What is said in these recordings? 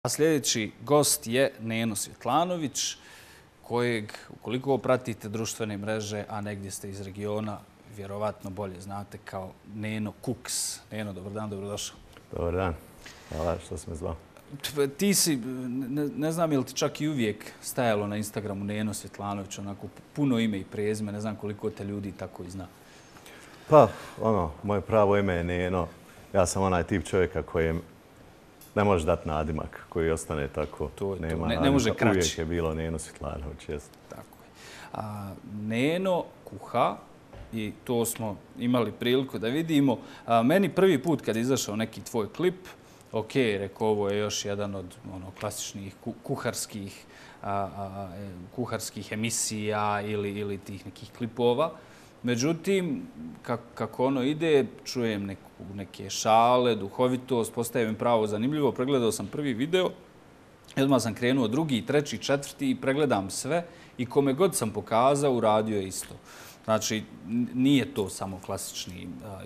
A sljedeći gost je Neno Svjetlanović, kojeg, ukoliko pratite društvene mreže, a negdje ste iz regiona, vjerovatno bolje znate kao Neno Kuks. Neno, dobar dan, dobrodošao. Dobar dan. Hvala što si me zvao. Ti si, ne znam je li ti čak i uvijek stajalo na Instagramu Neno Svjetlanović, onako puno ime i prezime, ne znam koliko te ljudi tako i zna. Pa, moje pravo ime je Neno. Ja sam onaj tip čovjeka kojem ne može dati nadimak, koji ostane tako. Ne može kraći. Uvijek je bilo Neno Svjetlanović, jest. Tako je. Neno kuha i to smo imali priliku da vidimo. Meni prvi put kad izašao neki tvoj klip, ok, rekao, ovo je još jedan od klasičnih kuharskih emisija ili tih nekih klipova. Međutim, kako ono ide, čujem neke šale, duhovitost, postaje mi pravo zanimljivo. Pregledao sam prvi video, odmah sam krenuo drugi, treći, četvrti i pregledam sve i kome god sam pokazao, uradio je isto. Znači, nije to samo klasični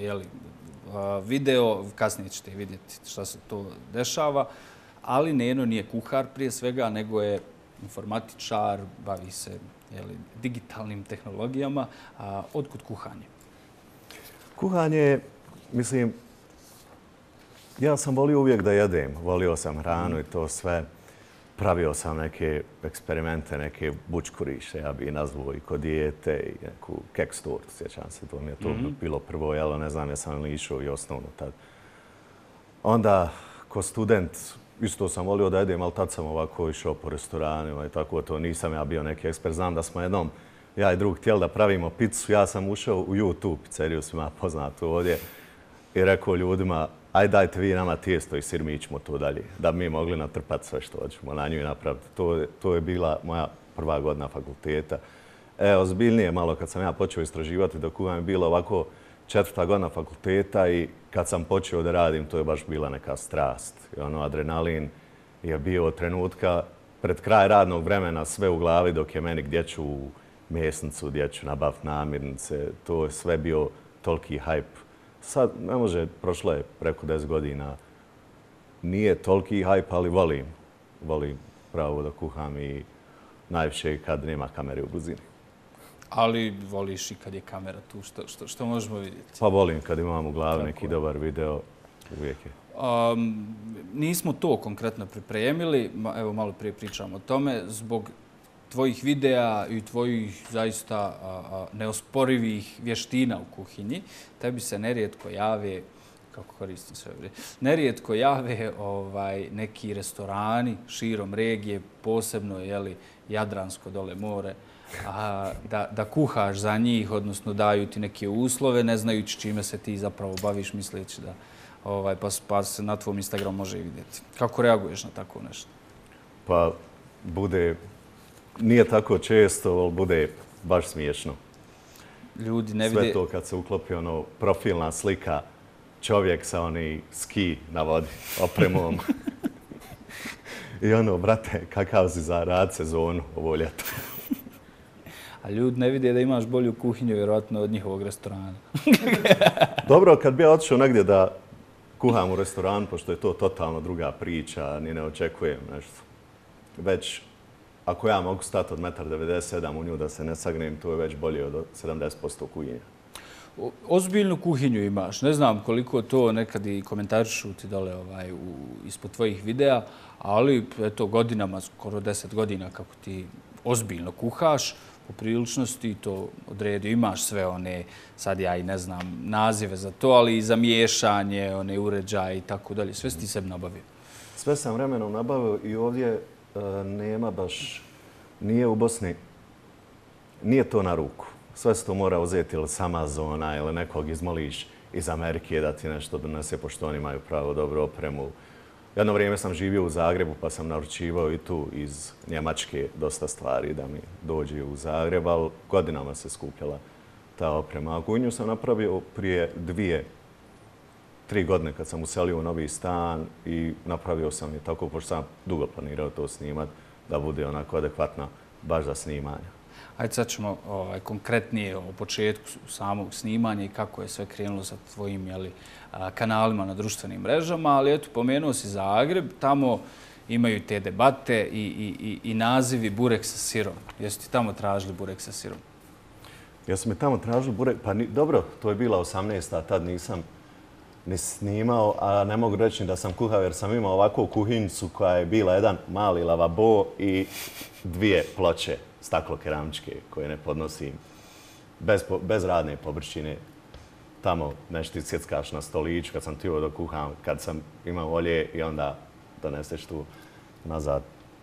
video, kasnije ćete vidjeti šta se to dešava, ali Neno nije kuhar prije svega, nego je informatičar, bavi se digitalnim tehnologijama. Otkud kuhanje? Kuhanje, mislim, ja sam volio uvijek da jedem. Volio sam hranu i to sve. Pravio sam neke eksperimente, neke bučkuriše, ja bi nazvao i kod dijete i neku keks tortu, sjećam se, to mi je to bilo prvo, jelo, ne znam, ja sam li išao i osnovno tad. Onda, ko student, isto sam volio da jedem, ali tad sam ovako išao po restoranima i tako to. Nisam ja bio neki ekspert. Znam da smo jednom, ja i drug, htjeli da pravimo picu. Ja sam ušao u YouTube pizzeriju, svima poznatu ovdje, i rekao ljudima, aj dajte vi nama tijesto i sir, mi ćemo to dalje. Da bi mi mogli natrpati sve što hoćemo na nju i napraviti. To je bila moja prva godina fakulteta. Ozbiljnije malo kad sam ja počeo istraživati da kuham je bilo ovako 4. godina fakulteta i kad sam počeo da radim, to je baš bila neka strast. I adrenalin je bio od trenutka pred kraj radnog vremena sve u glavi dok je meni gdje ću u mjesnicu, gdje ću nabaviti namirnice. To je sve bio toliki hype. Sad, ne može, prošlo je preko 10 godina. Nije toliki hype, ali volim pravo da kuham i najviše kad nema kamere u blizini. Ali voliš i kad je kamera tu, što možemo vidjeti? Pa volim kad imam u glavi neki dobar video, uvijek je. Nismo to konkretno pripremili, evo malo prije pričamo o tome, zbog tvojih videa i tvojih zaista neosporivih vještina u kuhinji, tebi se nerijetko jave, kako koristim sve vrijeme, nerijetko jave neki restorani širom regije, posebno Jadransko dole more, da kuhaš za njih, odnosno daju ti neke uslove, ne znajući čime se ti zapravo baviš, misleći da pa se na tvom Instagramu može i vidjeti. Kako reaguješ na tako nešto? Pa nije tako često, ali bude baš smiješno. Ljudi ne vide... Sve to kad se uklopi profilna slika, čovjek sa ski na vodi, opremom. I brate, kakav si za rad sezonu ovo ljeto. A ljudi ne vide da imaš bolju kuhinju, vjerojatno, od njihovog restorana. Dobro, kad bi ja otišao negdje da kuham u restoran, pošto je to totalno druga priča, ni ne očekujem nešto. Već, ako ja mogu stati od 1,97 m u nju da se ne sagnem, to je već bolje od 70% kuhinja. Ozbiljnu kuhinju imaš. Ne znam koliko to nekad i komentarišu ti dole ispod tvojih videa, ali eto godinama, skoro 10 godina kako ti ozbiljno kuhaš, po priličnosti to odredio. Imaš sve one, sad ja i ne znam nazive za to, ali i za miješanje, one uređaje i tako dalje. Sve si ti sebi nabavio? Sve sam vremenom nabavio i ovdje nema baš, nije u Bosni, nije to na ruku. Sve se to mora uzeti ili s Amazona ili nekog izmoliš iz Amerike da ti nešto donese, pošto oni imaju pravo dobru opremu. Jedno vrijeme sam živio u Zagrebu pa sam naručivao i tu iz Njemačke dosta stvari da mi dođe u Zagreb, ali godinama se skupljala ta oprema. A kuhinju sam napravio prije 2-3 godine kad sam uselio u novi stan i napravio sam je tako, pošto sam dugo planirao to snimati, da bude onako adekvatna baš za snimanje. Ajde sad ćemo konkretnije o početku samog snimanja i kako je sve krenulo sa tvojim kanalima na društvenim mrežama, ali eto, pomenuo si Zagreb, tamo imaju te debate i nazivi burek sa sirom. Jesu ti tamo tražili burek sa sirom? Jesu mi tamo tražili burek? Pa dobro, to je bila 18. Tad nisam ni snimao, a ne mogu reći da sam kuhao jer sam imao ovakvu kuhinjicu koja je bila jedan mali lavabo i 2 ploče staklo-keramičke koje ne podnosim bez radne površine. Tamo nešto ti sjeckaš na stoliću kad sam htio da kuham, kad sam imao volje i onda doneseš tu nazad.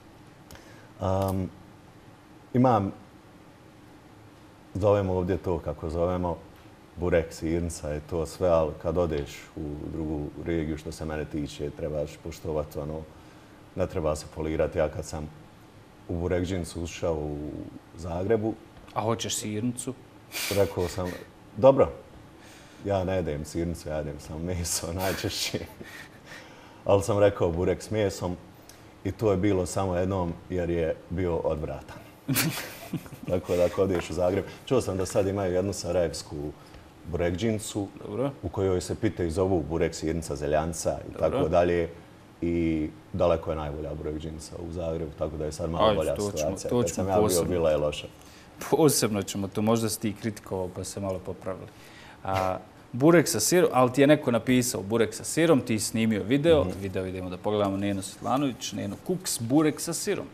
Imam, zovemo ovdje to kako zovemo, burek, sirnica i to sve, ali kad odeš u drugu regiju, što se mene tiče, trebaš poštovati ono, ne treba se folirati. Ja kad sam u Burekdžincu ušao u Zagrebu... A hoćeš sirnicu? Rekao sam, dobro, ja ne jedem sirnicu, ja jedem samo meso najčešće. Ali sam rekao burek s mesom i to je bilo samo jednom jer je bio odvratan. Tako da ako odeš u Zagreb, čuo sam da sad imaju jednu sarajevsku Burekdžincu u kojoj se pitaju zovu burek, sirnica, zeljanca i tako dalje. I daleko je najbolja Burekdžinca u Zagrebu, tako da je sad malo bolja situacija. Kad sam ja bio, bila je loša. Posebno ćemo to, možda si ti kritikovao pa se malo popravili. Burek sa sirom, ali ti je neko napisao burek sa sirom, ti snimio video, idemo da pogledamo Neno Svetlanović, Neno Kuks, burek sa sirom.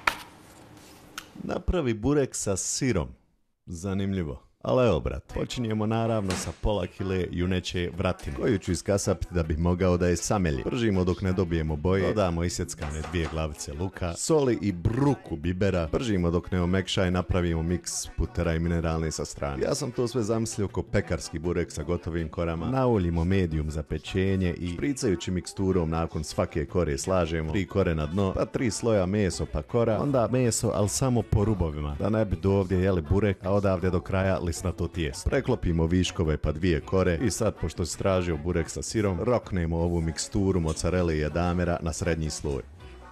Napravi burek sa sirom. Zanimljivo. Ali evo, brat, počinjemo naravno sa pola kile juneće vratine, koju ću iskasapiti da bih mogao da je samelji. Pržimo dok ne dobijemo boje, dodamo isjeckane 2 glavice luka, soli i bruku bibera, pržimo dok ne omekša i napravimo miks putera i mineralne sa strane. Ja sam to sve zamislio ko pekarski burek sa gotovim korama, nauljimo medium za pečenje i špricajući miksturom nakon svake kore slažemo 3 kore na dno, pa 3 sloja meso pa kora, onda meso, ali samo po rubovima, da ne bi do ovdje jeli burek, a odavde do kraja lisnato tijesto. Preklopimo viškove pa 2 kore i sad, pošto si tražio burek sa sirom, roknemo ovu miksturu mozzarelle i edamera na srednji sloj.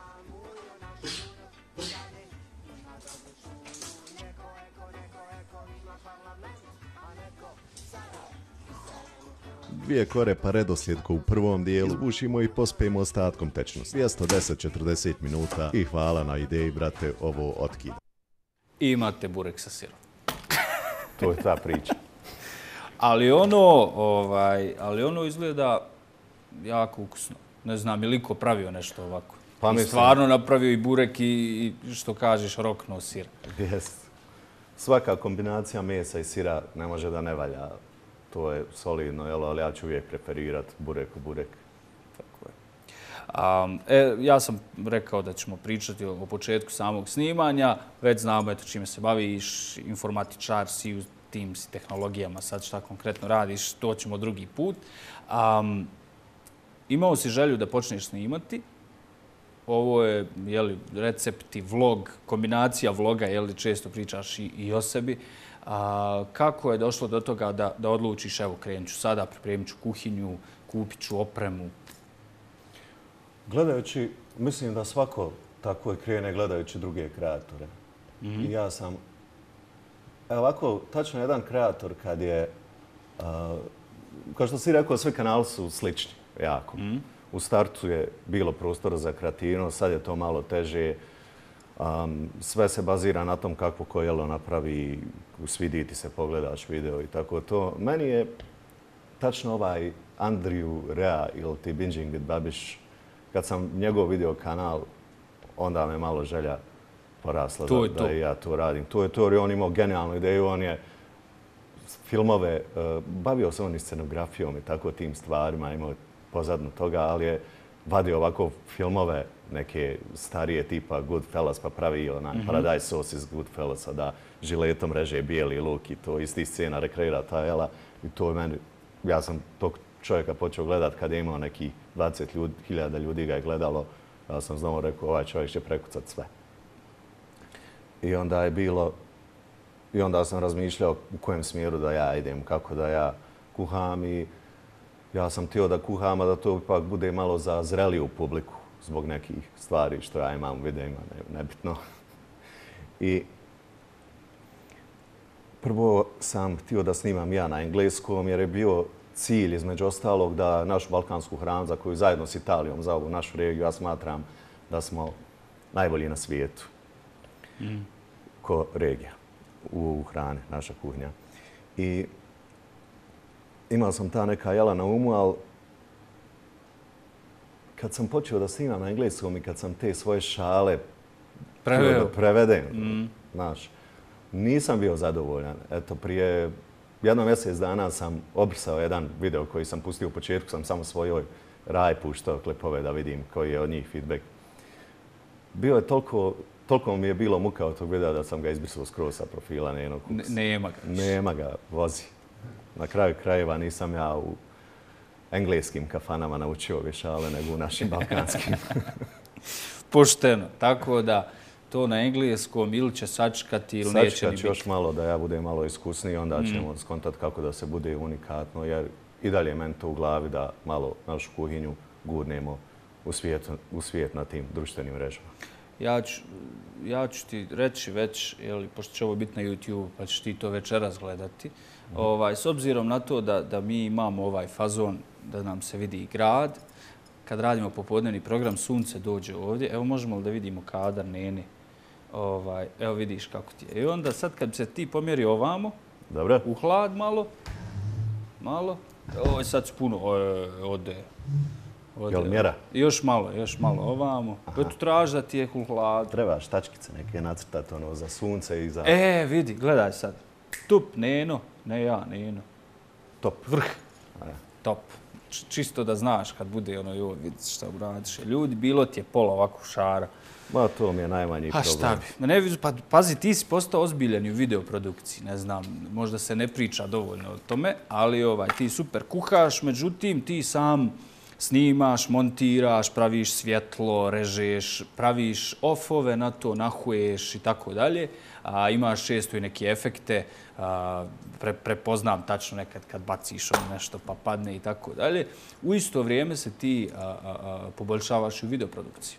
Dvije kore pa redoslijed ko u prvom dijelu, izbušimo i pospejemo ostatkom tečnosti. 210-40 minuta i hvala na ideji, brate, ovo otkida. I imate burek sa sirom. To je ta priča. Ali ono izgleda jako ukusno. Ne znam, je li ko pravio nešto ovako? Pa I stvarno napravio i burek i što kažeš, roknuo sir. Jest. Svaka kombinacija mesa i sira ne može da ne valja. To je solidno, ali ja ću uvijek preferirati burek u burek. Tako je. Ja sam rekao da ćemo pričati o početku samog snimanja. Već znamo čime se baviš, informatičar si u tim tehnologijama, sad šta konkretno radiš, to ćemo drugi put. Imao si želju da počneš snimati. Ovo je recepti, vlog, kombinacija vloga, često pričaš i o sebi. Kako je došlo do toga da odlučiš, evo krenut ću sada, pripremit ću kuhinju, kupit ću opremu? Gledajući, mislim da svako tako krene gledajući druge kreatore. I ja sam, ovako, tačno jedan kreator kad je, kao što si rekao, sve kanali su slični, jako. U startu je bilo prostora za kreativnost, sad je to malo teže. Sve se bazira na tom kako ko jelo napravi, svidi ti se, pogledaš video i tako to. Meni je tačno ovaj Andrew Rea ili ti Binging with Babiš, kad sam njegov video kanal, onda me malo želja porasla da i ja to radim. To je to, jer on imao genijalnu ideju, on je filmove, bavio se on i scenografijom i tako tim stvarima, imao pozadnu toga, ali je vadio ovako filmove neke starije tipa Goodfellas, pa pravi Paradise Sauce iz Goodfellasa, da žiletom reže bijeli luk i to isti scena rekreira ta jela. I to je meni, ja sam tog čovjeka počeo gledat kad je imao neki 20.000 ljudi ga je gledalo. Ja sam znao, rekao, ovaj čovjek će prekucat sve. I onda je bilo, i onda sam razmišljao u kojem smjeru da ja idem, kako da ja kuham i ja sam htio da kuham, a da to ipak bude malo za zreliju publiku zbog nekih stvari što ja imam u videima, nebitno. I prvo sam htio da snimam ja na engleskom jer je bio cilj između ostalog da našu balkansku hranu za koju zajedno s Italijom za ovu našu regiju ja smatram da smo najbolji na svijetu. Ko regija u hrani, naša kuhinja. I imao sam ta neka jela na umu, ali kad sam počeo da snimam na engleskom i kad sam te svoje šale prevedem, znaš, nisam bio zadovoljan. Eto, prije jedno mjesec dana sam obrisao jedan video koji sam pustio u početku, sam samo svojoj Raj puštao klipove da vidim koji je od njih feedback. Bio je toliko mi je bilo muka od tog videa da sam ga izbrisao skroz sa profila Neno Cooks. Nema ga. Nema ga, vozi. Na kraju krajeva nisam ja u engleskim kafanama naučio ove šale, nego u našim balkanskim. Pošteno, tako da to na engleskom ili će sačekati ili neće ni biti. Sačekat ću još malo da ja budem malo iskusniji, onda ćemo skontati kako da se bude unikatno, jer i dalje je meni to u glavi da malo našu kuhinju gurnemo u svijet na tim društvenim mrežama. Ja ću ti reći već, pošto će ovo biti na YouTube, pa ćeš ti to večeras gledati, s obzirom na to da mi imamo ovaj fazon da nam se vidi grad, kad radimo popodnevni program, sunce dođe ovdje, evo možemo li da vidimo kadar Nene, evo vidiš kako ti je. I onda sad kad se ti pomjeri ovamo, Dobro. u hlad malo, ovo sad su puno, ode. Jel mjera? Još malo ovamo. Eto traži da ti je u hlad. Trebaš tačkice neke nacrtati za sunce i za... Vidi, gledaj sad. Tup, Neno, ne ja, Neno. Top. Vrh. Top. Čisto da znaš kad bude joj, vidiš šta uradiš. Ljudi, bilo ti je pola ovako šara. Ma, to mi je najmanji problem. Šta bi? Pazi, ti si postao ozbiljan u videoprodukciji. Ne znam, možda se ne priča dovoljno o tome, ali ti super kuhaš, međutim, ti sam snimaš, montiraš, praviš svjetlo, režeš, praviš ofove na to, nahuješ i tako dalje. Imaš često i neke efekte, prepoznam tačno nekad kad baciš nešto pa padne i tako dalje. U isto vrijeme se ti poboljšavaš i u videoprodukciji.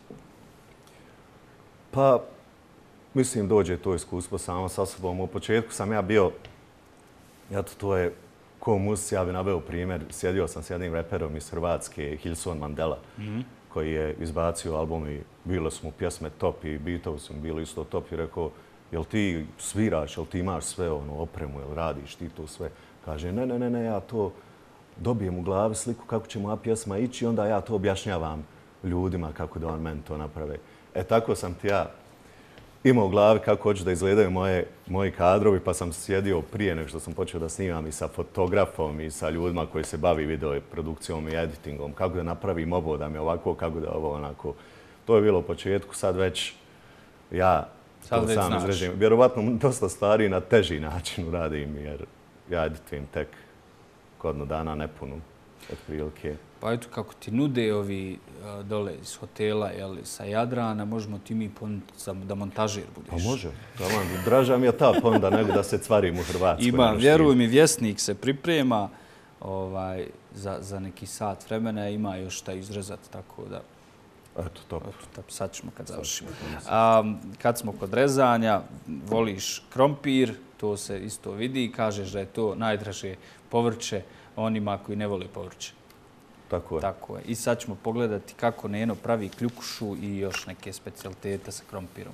Pa, mislim, dođe to iskustvo samo sa sobom. U početku sam ja bio, eto, to je ko muzici, ja bi naveo primjer, sjedio sam s jednim reperom iz Hrvatske, Hilson Mandela, koji je izbacio album i bile su mu pjesme top i beatovi su mu bili isto top i rekao, jel ti sviraš, jel ti imaš sve opremu, jel radiš ti to sve? Kaže, ne, ja to dobijem u glavi sliku kako će moja pjesma ići i onda ja to objašnjavam ljudima kako da on meni to naprave. Tako sam ti ja imao u glavi kako hoću da izgledaju moji kadrovi, pa sam sjedio prije nego što sam počeo da snimam i sa fotografom i sa ljudima koji se bavi video produkcijom i editingom, kako da napravim ovo, da mi je ovako, kako da ovo onako. To je bilo u početku, sad već ja to sam izrežim. Vjerovatno dosta stvari na teži način radim, jer ja editujem tek godinu dana nepunu, otprilike. Pa eto, kako ti nude ovi dole iz hotela sa Jadrana, možemo ti mi ponuditi da montažer budeš. Pa može. Draža mi je ta ponuda nego da se cvarim u Hrvatskoj. Ima, vjeruj mi, Vjesnik se priprema za neki sat vremena, ima još šta izrezati, tako da... Eto, top. Sad ćemo kad završimo. Kad smo kod rezanja, voliš krompir, to se isto vidi, kažeš da je to najdraže povrće onima koji ne vole povrće. Tako je. I sad ćemo pogledati kako Neno pravi kljukušu i još neke specijalitete sa krompirom.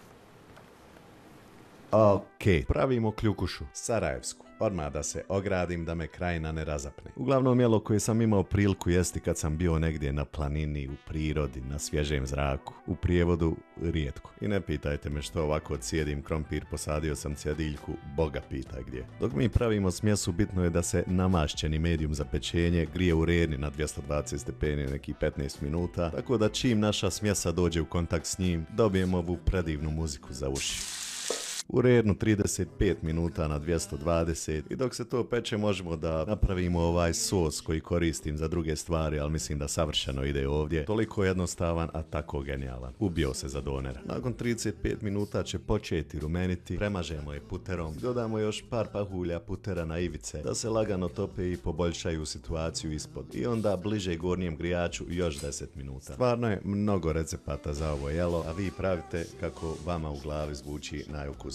Ok, pravimo kljukušu, sarajevsku. Odmah da se ogradim da me krajina ne razapne. Uglavnom jelo koje sam imao priliku jesti kad sam bio negdje na planini, u prirodi, na svježem zraku. U prijevodu rijetko. I ne pitajte me što ovako cijedim krompir, posadio sam cjediljku, Boga pitaj gdje. Dok mi pravimo smjesu, bitno je da se namašćeni medijum za pečenje grije u reni na 220 stepeni nekih 15 minuta, tako da čim naša smjesa dođe u kontakt s njim, dobijemo ovu predivnu muziku za uši. U rednu 35 minuta na 220 i dok se to peče možemo da napravimo ovaj sos koji koristim za druge stvari, ali mislim da savršeno ide ovdje. Toliko jednostavan, a tako genijalan. Ubio se za donera. Nakon 35 minuta će početi rumeniti, premažemo je puterom, dodamo još par pahulja putera na ivice da se lagano tope i poboljšaju situaciju ispod. I onda bliže gornjem grijaču još 10 minuta. Stvarno je mnogo recepata za ovo jelo, a vi pravite kako vama u glavi zvuči najukusnije.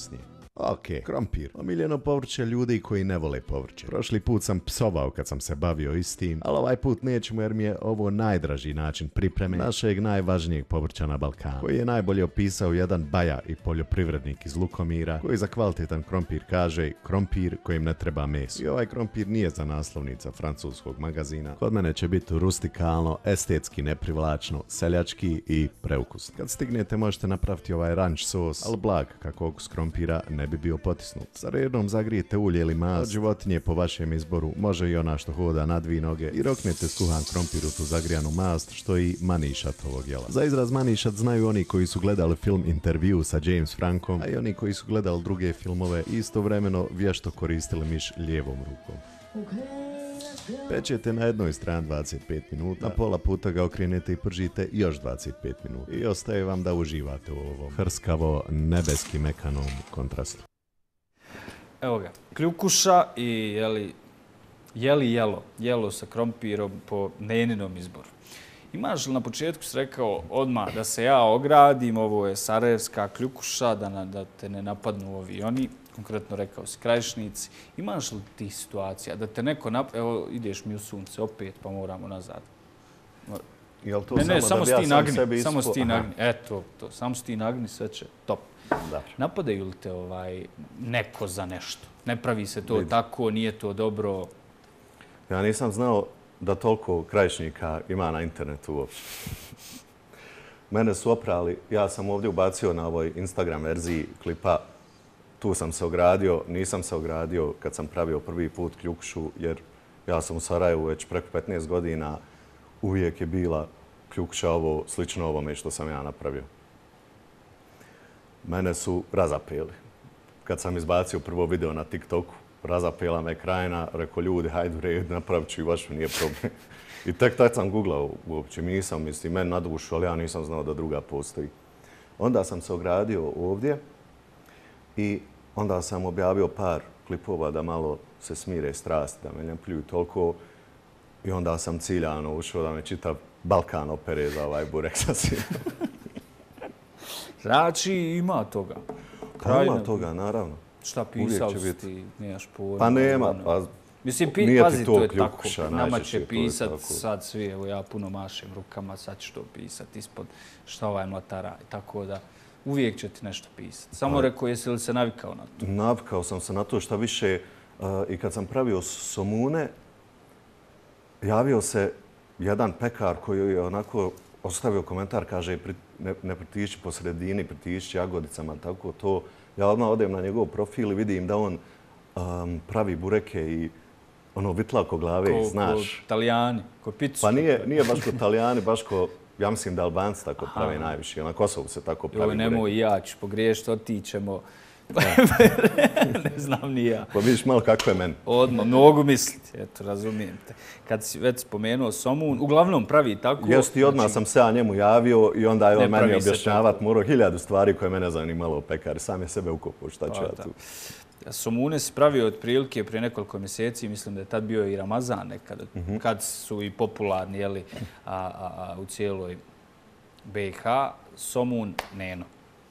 Ok, krompir. Omiljeno povrće ljudi koji ne vole povrće. Prošli put sam psovao kad sam se bavio istim, ali ovaj put nećemo jer mi je ovo najdraži način pripreme našeg najvažnijeg povrća na Balkanu, koji je najbolje opisao jedan baja i poljoprivrednik iz Lukomira, koji za kvalitetan krompir kaže krompir kojim ne treba meso. I ovaj krompir nije za naslovnica francuskog magazina. Kod mene će biti rustikalno, estetski neprivlačno, seljački i preukusno. Kad stignete možete napraviti ovaj ranch sos, ali blag kako okus krompira ne bi bio potisnut. Sa redom zagrijete ulje ili mast, od životinje po vašem izboru, može i ona što hoda na dvije noge, i roknete skuhan krompir u tu zagrijanu mast, što i manišat ovog jela. Za izraz manišat znaju oni koji su gledali film Intervju sa James Frankom, a i oni koji su gledali druge filmove i istovremeno vješto koristili miš lijevom rukom. Pečete na jednoj strani 25 minuta, na pola puta ga okrenete i pržite još 25 minuta. I ostaje vam da uživate u ovom hrskavo nebeski mekanom kontrastu. Evo ga, kljukuša i jelo sa krompirom po Neninom izboru. Imaš li na početku si rekao odmah da se ja ogradim, ovo je sarajevska kljukuša, da te ne napadnu ovi oni, konkretno rekao si Krajišnici. Imaš li ti situacija da te neko evo ideš mi u sunce opet pa moramo nazad? Jel to Ne, samo da bi ja sam sebi ispo... samo sti nagni. Eto, samo sti nagni, sve će top. Dobro. Napadaju li te neko za nešto? Ne pravi se to tako, nije to dobro? Ja nisam znao da toliko Krajišnika ima na internetu uopće. Mene su oprali, ja sam ovdje ubacio na ovoj Instagram verziji klipa, tu sam se ogradio, nisam se ogradio kad sam pravio prvi put kljukušu, jer ja sam u Sarajevu već preko 15 godina, uvijek je bila kljukuša ovo, slično ovome što sam ja napravio. Mene su razapeli. Kad sam izbacio prvo video na TikToku, razapela me Krajina, rekao ljudi, hajde u red, napravit ću i vašu, nije problem. I tek tad sam googlao uopće, nisam, mislim, meni na dušu, ali ja nisam znao da druga postoji. Onda sam se ogradio ovdje i onda sam objavio par klipova da malo se smire strasti, da me ne pljuju toliko. I onda sam ciljano ušao da me čitav Balkan opere za ovaj burek sa sirom. Znači, ima toga. Ima toga, naravno. Šta pisao si ti, nemaš pojma? Pa nema. Mislim, pazi, to je tako. Nama će pisat sad svi, evo ja puno mašem rukama, sad ću to pisat ispod šta ovaj mlatara. Tako da uvijek će ti nešto pisat. Samo rekao, jesi li se navikao na to? Navikao sam se na to, šta više. I kad sam pravio somune, javio se jedan pekar koji je onako ostavio komentar, kaže ne pritišći po sredini, pritišći jagodicama, tako to. Ja odmah odem na njegov profil i vidim da on pravi bureke i ono vitlavko glave, znaš. Ko Italijani, ko picu. Pa nije baš ko Italijani, baš ko, ja mislim da Albanci tako pravi najviše. Na Kosovu se tako pravi bureke. Nemoj, ja ću pogriješiti, otićemo. Ne znam ni ja. Pa vidiš malo kako je meni. Odmah, mogu misliti, eto, razumijem te. Kad si već spomenuo somun, uglavnom pravi tako... Jesi ti odmah sam se ja njemu javio i onda je on meni objašnjavat morao 1000 stvari koje mene zanimalo o pekari. Sam je sebe ukopao, šta ću ja tu. Somune si pravio otprilike prije nekoliko mjeseci, mislim da je tad bio i Ramazan nekada, kad su i popularni jeli, u cijeloj BiH. Somun Neno.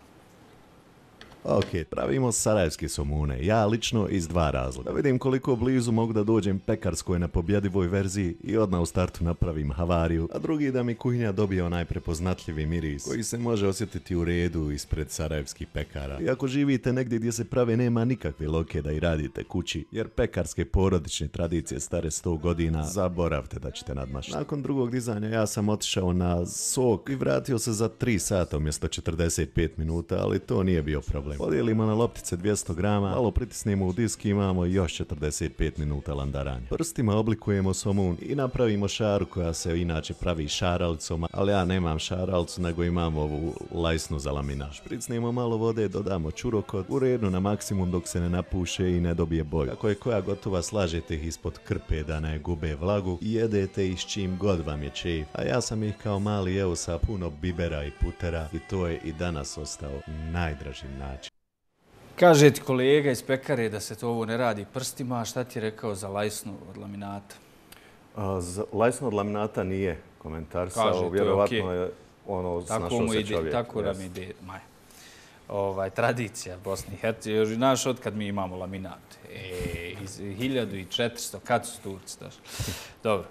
Ok, pravimo sarajevske somune. Ja lično iz 2 razloga. Da vidim koliko blizu mogu da dođem pekarskoj na pobjedivoj verziji i odmah u startu napravim havariju, a drugi da mi kuhinja dobije onaj prepoznatljivi miris koji se može osjetiti u redu ispred sarajevskih pekara. I ako živite negdje gdje se prave nema nikakve loke da i radite kući, jer pekarske porodične tradicije stare 100 godina, zaboravite da ćete nadmašiti. Nakon drugog dizanja ja sam otišao na sok i vratio se za 3 sata umjesto 45 minuta, ali to nije bio problem. Podijelimo na loptice 200 grama, malo pritisnemo u disk i imamo još 45 minuta landaranja. Prstima oblikujemo somun i napravimo šaru koja se inače pravi šaralicom, ali ja nemam šaralicu nego imam ovu lajsnu za laminaž. Pricnemo malo vode, dodamo čurokot, u redu na maksimum dok se ne napuše i ne dobije boju. Ako je koja gotova, slažete ih ispod krpe da ne gube vlagu i jedete ih s čim god vam je čeif. A ja sam ih kao mali jeo sa puno bibera i putera i to je i danas ostao najdraži način. Kaže ti kolega iz pekare da se to ovo ne radi prstima, a šta ti je rekao za lajsnu od laminata? Za lajsnu od laminata nije komentarsao, vjerovatno je ono snašao se čovjek. Tako nam ide, Maja. tradicija Bosne i Hercegovine. Znaš, otkad mi imamo laminat? Iz 1400, kad su Turci došli? Dobro.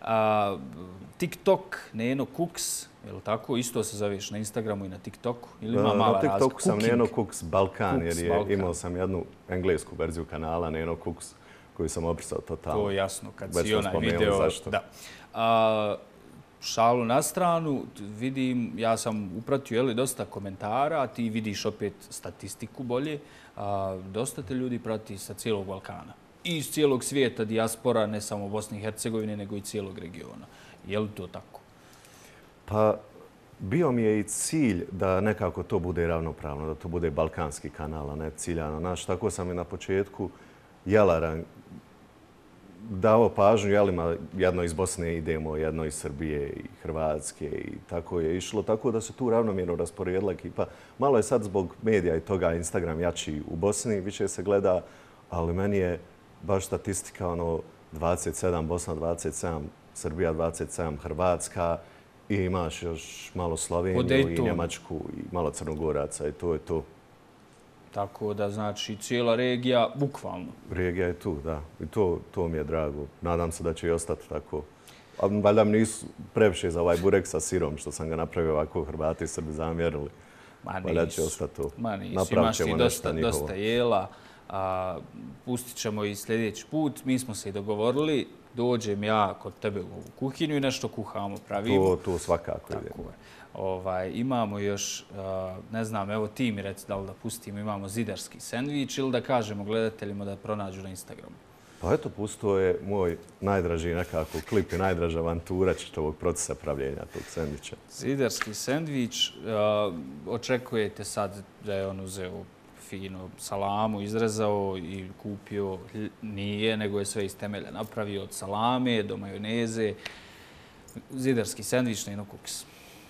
TikTok, Neno Kuks, je li tako? Isto se zoveš na Instagramu i na TikToku? Ili ima mala razlika? Na TikToku sam Neno Kuks Balkan, jer imao sam jednu englesku verziju kanala Neno Kuks, koju sam oprisao totalno. To je jasno, kad si onaj video... Da. Šalu na stranu, vidim, ja sam upratio dosta komentara, ti vidiš opet statistiku bolje, dosta te ljudi prati sa cijelog Balkana. I iz cijelog svijeta, dijaspora, ne samo Bosne i Hercegovine, nego i cijelog regiona. Je li to tako? Pa, bio mi je i cilj da nekako to bude ravnopravno, da to bude balkanski kanal, a ne ciljano. Tako sam i na početku jelaran dao pažnju jelima, jedno iz Bosne idemo, jedno iz Srbije i Hrvatske i tako je išlo. Tako da se tu ravnomjerno rasporedila ekipa. Malo je sad zbog medija i toga Instagram jači u Bosni, više se gleda, ali meni je baš statistika 27 Bosna, 27 Srbija, 27 Hrvatska i imaš još malo Sloveniju i Njemačku i malo Crnogoraca i to je to. Tako da znači cijela regija, bukvalno. Regija je tu, da. I to mi je drago. Nadam se da će i ostati tako. A valjda mi nisu previše za ovaj burek sa sirom, što sam ga napravio ovako, Hrvati i Srbi zamjerili. Valjda će ostati to. Ma nisu, imaš ti dosta jela. Pustit ćemo i sljedeći put. Mi smo se i dogovorili. Dođem ja kod tebe u ovu kuhinju i nešto kuhamo, pravimo. To svakako ide. Imamo još, ne znam, evo ti mi reci da li da pustimo, imamo zidarski sendvič ili da kažemo gledateljima da pronađu na Instagramu. Pa eto, pustio je moj najdraži nekako klip i najdraža avantura čitavog procesa pravljenja tog sendviča. Zidarski sendvič, očekujete sad da je on uzeo fino salamu, izrezao i kupio, nije, nego je sve iz temelja napravio od salame do majoneze. Zidarski sendvič, Neno Kuks.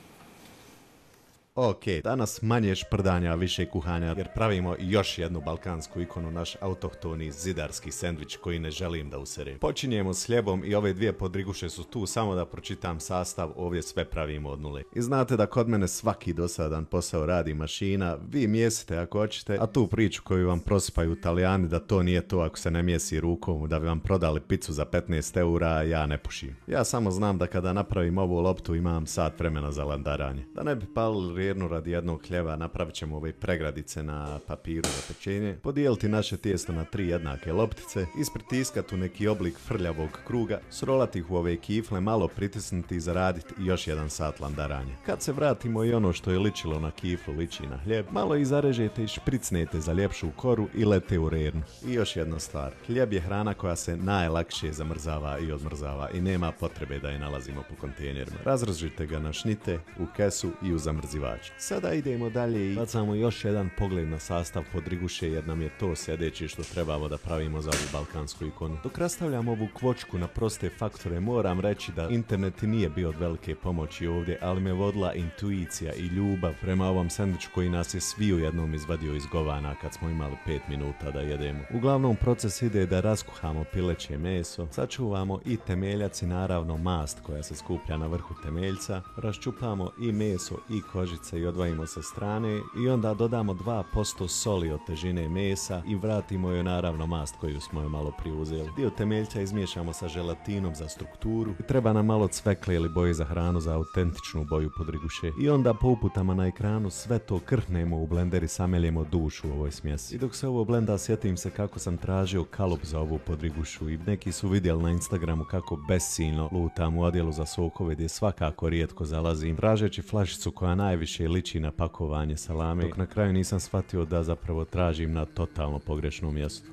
Ok, danas manje šprdanja, više kuhanja, jer pravimo još jednu balkansku ikonu, naš autohtoni zidarski sendvič koji ne želim da userem. Počinjemo s hljebom i ove dvije podriguše su tu, samo da pročitam sastav, ovdje sve pravimo od nule. I znate da kod mene svaki dosadan posao radi mašina, vi mjesite ako hoćete, a tu priču koju vam prosipaju Italijani da to nije to ako se ne mjesi rukom, da bi vam prodali picu za 15 eura, ja ne pušim. Ja samo znam da kada napravim ovu loptu imam sat vremena za landaranje. Da ne bi palili radi jednog hljeba, napravit ćemo ove pregradice na papiru za pečenje, podijeliti naše tijesto na 3 jednake loptice, ispritiskati u neki oblik frljavog kruga, srolati ih u ove kifle, malo pritisnuti i zaraditi još 1 sat landaranja. Kad se vratimo i ono što je ličilo na kiflu liči na hljeb, malo ih zarežete i špricnete za ljepšu koru i lete u rernu. I još jedna stvar, hljeb je hrana koja se najlakše zamrzava i odmrzava i nema potrebe da je nalazimo po kontejnerima. Razrežite ga na šnite, u kesu i u zamrzivač. Sada idemo dalje i bacamo još jedan pogled na sastav podriguše jer nam je to sljedeće što trebamo da pravimo za ovu balkansku ikonu. Dok rastavljam ovu kvočku na proste faktore, moram reći da internet nije bio od velike pomoći ovdje, ali me vodila intuicija i ljubav prema ovom sendviču koji nas je svi u jednom izvadio iz govana kad smo imali 5 minuta da jedemo. Uglavnom proces ide da raskuhamo pileće meso, sačuvamo i temeljac i naravno mast koja se skuplja na vrhu temeljca, raščupamo i meso i kožice i odvojimo sa strane i onda dodamo 2% soli od težine mesa i vratimo joj naravno mast koju smo joj malo prije uzeli. Dio temeljca izmiješamo sa želatinom za strukturu i treba nam malo cvekle ili boje za hranu za autentičnu boju podriguše. I onda po uputama na ekranu sve to krhnemo u blender i sameljemo dušu u ovoj smjesi. I dok se ovo blenda sjetim se kako sam tražio kalup za ovu podrigušu i neki su vidjeli na Instagramu kako besciljno lutam u odjelu za sokove gdje svakako rijetko zalazim, tražeći flašicu koja najviše liči na pakovanje salame, dok na kraju nisam shvatio da zapravo tražim na totalno pogrešnom mjestu.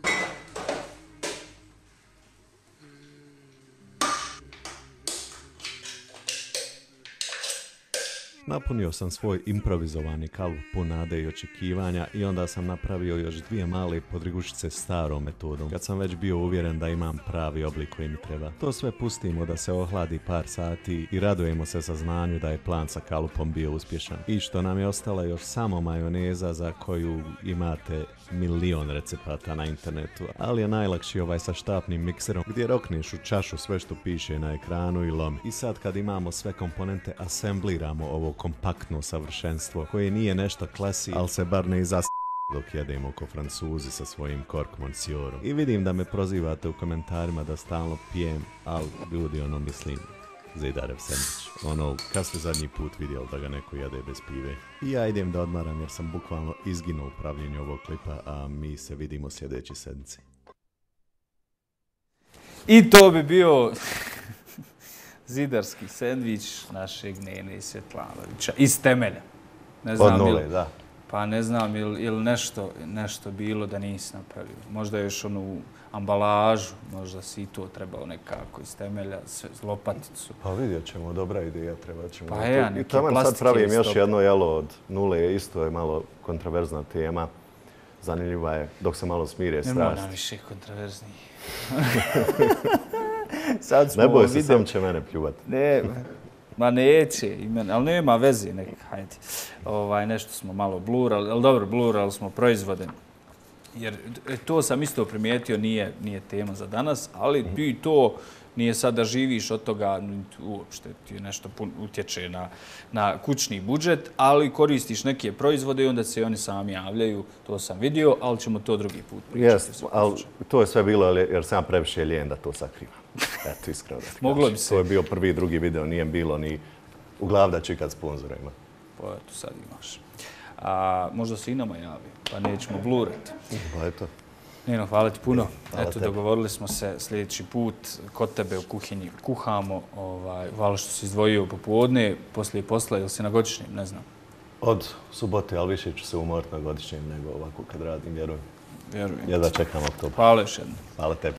Napunio sam svoj improvizovani kalup pun nade i očekivanja i onda sam napravio još 2 male podrigušice starom metodom, kad sam već bio uvjeren da imam pravi oblik koji mi treba. To sve pustimo da se ohladi par sati i radujemo se saznanju da je plan sa kalupom bio uspješan. I što nam je ostala još samo majoneza za koju imate milion recepata na internetu, ali je najlakši ovaj sa štapnim mikserom gdje rokneš u čašu sve što piše na ekranu i lomi. I sad kad imamo sve komponente, asembliramo ovo kompaktno savršenstvo koje nije nešto klasi, ali se bar ne dok jedemo ko Francuzi sa svojim Cork Monsieurom. I vidim da me prozivate u komentarima da stalno pijem, ali ljudi, mislim, Zidarev sendvič. Kad ste zadnji put vidjeli da ga neko jede bez pive? I ja idem da odmaram jer sam bukvalno izginuo u pravljenju ovog klipa, a mi se vidimo sljedeći sedmici. I to bi bio zidarski sendvič našeg Nene Svjetlanovića iz temelja. Od nule, da. Pa ne znam ili nešto bilo da nisi napravio. Možda još onu ambalažu, možda si i to trebao nekako iz temelja, lopaticu. Pa vidjet ćemo, dobra ideja, treba ćemo. Pa ja, i tamo sad pravim još jedno jelo od nule, isto je malo kontroverzna tema. Zanimljiva je, dok se malo smire strast. Ne mora više kontroverzniji. Ne boj se, sam će mene pljuvati. Ne, ma neće, ali nema veze, hajde. Nešto smo malo blurali, ali dobro, blurali smo proizvode. Jer to sam isto primijetio, nije tema za danas, ali ti to nije sad da živiš od toga, uopšte ti nešto utječe na kućni budžet, ali koristiš neke proizvode i onda se oni sami javljaju, to sam vidio, ali ćemo to drugi put pričati. Ali to je sve bilo jer sam previše lijen da to sakrivam. Eto, iskreno da ti Moglo bi se. To je bio prvi i drugi video, nije bilo ni u glavdači kad sponzorima. Pa eto, sad imaš. Možda se i nama javi, pa nećemo blurati. Pa eto. Nino, hvala ti puno. Eto, dogovorili smo se sljedeći put kod tebe u kuhinji kuhamo. Hvala što si izdvojio popodne, poslije posla, ili si na godišnjem, ne znam. Od subote, ali više ću se umoriti na godišnjem nego ovako kad radim, vjerujem. Vjerujem. Jedva čekam oktober. Hvala još jednom. Hvala tebi.